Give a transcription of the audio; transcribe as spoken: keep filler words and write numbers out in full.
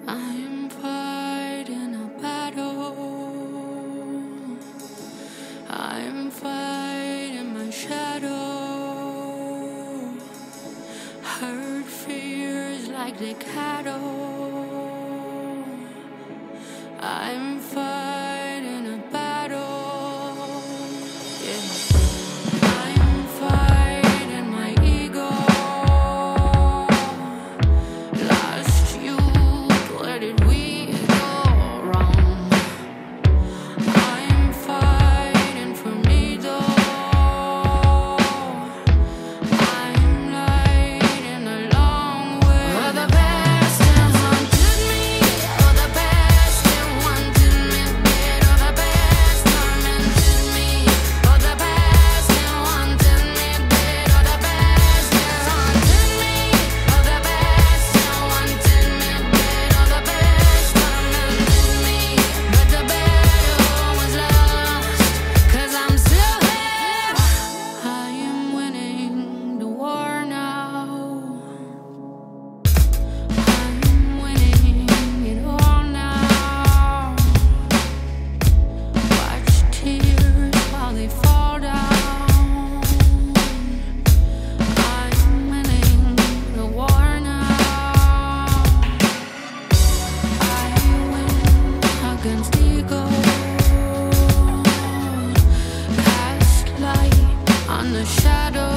I am fighting a battle. I am fighting my shadow. Hurt fears like the cattle. I'm fighting a battle. Yeah. I'm fighting my ego. Lost youth, where did we go wrong? I'm fighting for me though. I'm lighting a long way. Oh, the past that haunted me. Oh, the past that wanted me dead. Oh, the past tormented me. Oh, the past that wanted me dead. Oh, the past that haunted me. Oh, the past that wanted me dead. Oh, the past tormented me. But the battle was lost, 'cause I'm still here. I am winning the war now. I'm winning it all now. Watch tears while they fall down. I'm winning the war now. I win against ego. Cast light on the shadow.